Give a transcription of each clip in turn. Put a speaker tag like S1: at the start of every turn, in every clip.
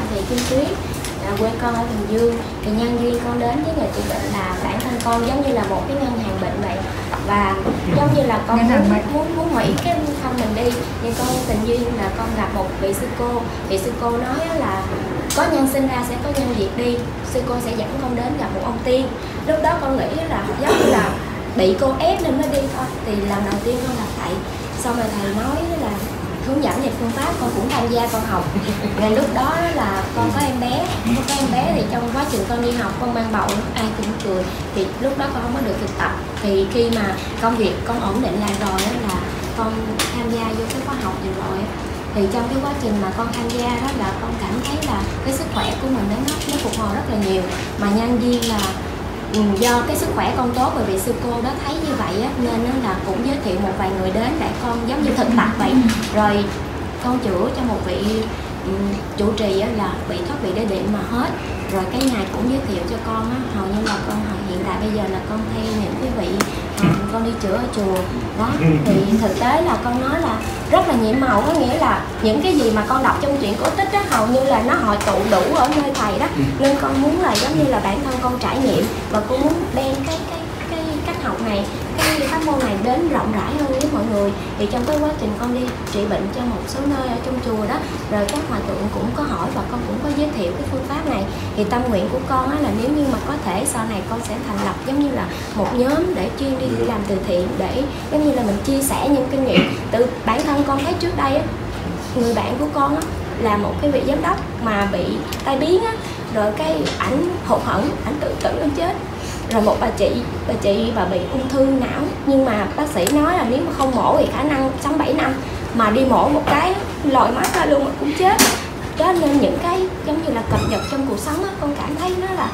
S1: Thị Kim Tuyết, quê con ở Bình Dương. Thì nhân duyên con đến với nghề trị bệnh là bản thân con giống như là một cái ngân hàng bệnh vậy, và giống như là con muốn hủy cái thân mình đi, nhưng con tình duyên là con gặp một vị sư cô nói là có nhân sinh ra sẽ có nhân diệt đi, sư cô sẽ dẫn con đến gặp một ông tiên. Lúc đó con nghĩ là giống như là bị cô ép nên mới đi thôi, thì lần đầu tiên con gặp thầy, xong rồi thầy nói là hướng dẫn về phương pháp, con cũng tham gia con học. Rồi lúc đó là con có em bé, thì trong quá trình con đi học con mang bầu ai cũng cười, thì lúc đó con không có được thực tập. Thì khi mà công việc con ổn định lại rồi là con tham gia vô cái khóa học vừa rồi, thì trong cái quá trình mà con tham gia đó là con cảm thấy là cái sức khỏe của mình nó phục hồi rất là nhiều, mà nhân duyên là do cái sức khỏe con tốt rồi vị sư cô đó thấy như vậy á, nên là cũng giới thiệu một vài người đến để con giống như thực tập vậy. Rồi con chữa cho một vị trụ trì là bị thoát vị đế điểm mà hết. Rồi cái ngày cũng giới thiệu cho con á, hầu như là con hiện tại bây giờ là con theo những cái vị con đi chữa ở chùa đó. Thì thực tế là con nói là rất là nhiệm màu, có nghĩa là những cái gì mà con đọc trong truyện cổ tích đó hầu như là nó hội tụ đủ ở nơi thầy đó, nên con muốn là giống như là bản thân con trải nghiệm, và con muốn đem cái cách học này, cái pháp môn này đến rộng rãi hơn với mọi người. Thì trong cái quá trình con đi trị bệnh cho một số nơi ở trong chùa đó, rồi các hòa thượng cũng có hỏi và con cũng có giới thiệu cái phương pháp này. Thì tâm nguyện của con là nếu như mà có thể sau này con sẽ thành lập giống như là một nhóm để chuyên đi làm từ thiện, để giống như là mình chia sẻ những kinh nghiệm. Từ bản thân con thấy trước đây người bạn của con là một cái vị giám đốc mà bị tai biến rồi cái ảnh hụt hẫng, ảnh tự tử ảnh chết. Rồi một bà chị bà bị ung thư não, nhưng mà bác sĩ nói là nếu mà không mổ thì khả năng sống 7 năm, mà đi mổ một cái lòi mắt ra luôn mà cũng chết. Đó nên những cái giống như là cập nhật trong cuộc sống con cảm thấy nó là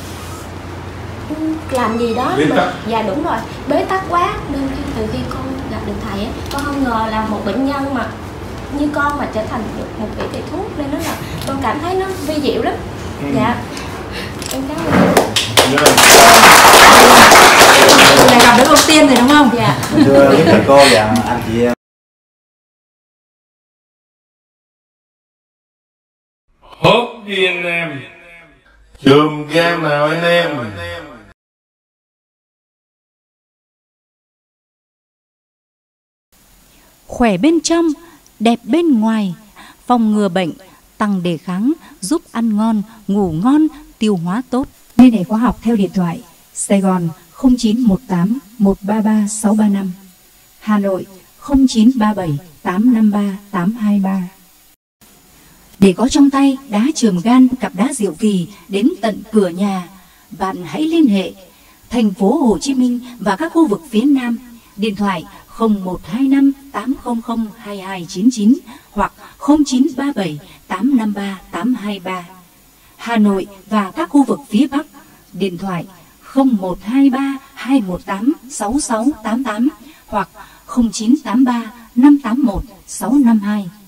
S1: làm gì đó mà, dạ đúng rồi, bế tắc quá. Nên từ khi con gặp được thầy con không ngờ là một bệnh nhân mà như con mà trở thành được một vị thầy thuốc, nên nó là con cảm thấy nó vi diệu lắm. Dạ em cảm ơn.
S2: Này gặp được ông Tiên rồi đúng không?
S1: Dạ.
S3: Thưa quý thầy cô và anh chị em.
S4: Hốt đi anh em, chùm gan nào anh em.
S5: Khỏe bên trong, đẹp bên ngoài, phòng ngừa bệnh, tăng đề kháng, giúp ăn ngon, ngủ ngon, tiêu hóa tốt.
S2: Liên hệ khóa học theo điện thoại Sài Gòn 0918 133 635, Hà Nội 0937 853 823. Để có trong tay đá chườm gan, cặp đá diệu kỳ đến tận cửa nhà, bạn hãy liên hệ thành phố Hồ Chí Minh và các khu vực phía Nam. Điện thoại 0125 800 2299 hoặc 0937 853 823. Hà Nội và các khu vực phía Bắc, điện thoại 0123 218 6688 hoặc 0983 581 652.